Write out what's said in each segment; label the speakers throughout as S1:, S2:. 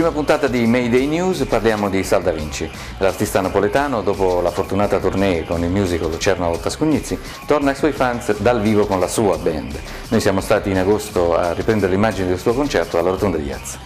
S1: prima puntata di Mayday News parliamo di Sal Da Vinci. L'artista napoletano, dopo la fortunata tournée con il musical Lucerna Volta Scugnizi, torna ai suoi fans dal vivo con la sua band. Noi siamo stati in agosto a riprendere le immagini del suo concerto alla Rotonda di Jazz.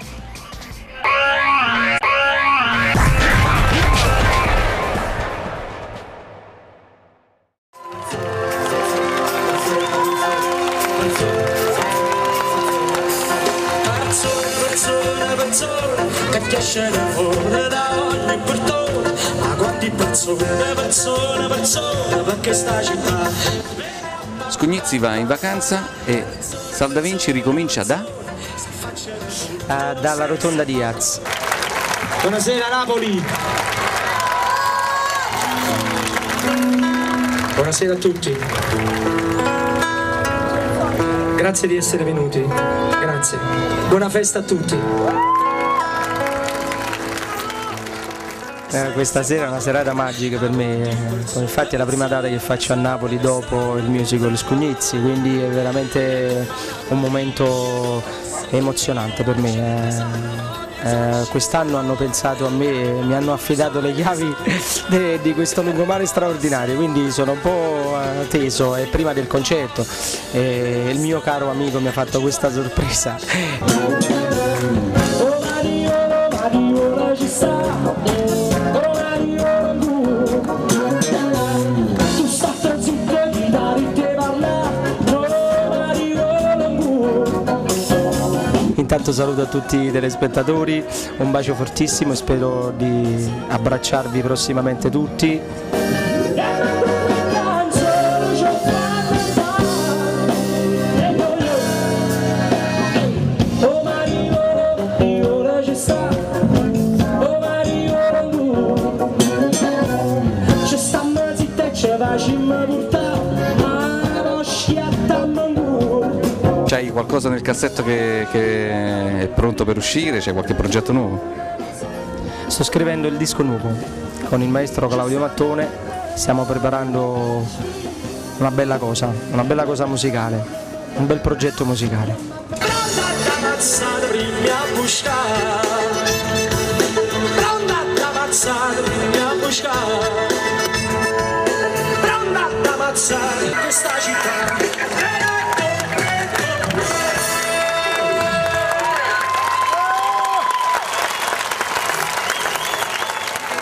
S2: Che esce fuori da ogni portone, ma quanti persone perché sta città.
S1: Scugnizi va in vacanza e Sal Da Vinci ricomincia
S3: dalla Rotonda di Jazz.
S2: Buonasera Napoli. Buonasera a tutti. Grazie di essere venuti. Grazie. Buona festa a tutti.
S3: Questa sera è una serata magica per me, infatti è la prima data che faccio a Napoli dopo il musical Scugnizi, quindi è veramente un momento emozionante per me. Quest'anno hanno pensato a me, mi hanno affidato le chiavi di questo lungomare straordinario, quindi sono un po' teso, è prima del concerto e il mio caro amico mi ha fatto questa sorpresa. Intanto saluto a tutti i telespettatori, un bacio fortissimo e spero di abbracciarvi prossimamente tutti.
S1: C'hai qualcosa nel cassetto che è pronto per uscire? C'è qualche progetto nuovo?
S3: Sto scrivendo il disco nuovo con il maestro Claudio Mattone, stiamo preparando una bella cosa musicale, un bel progetto musicale.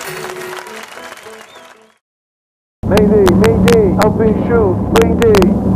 S4: Mayday, Mayday, I've been shoot, Mayday.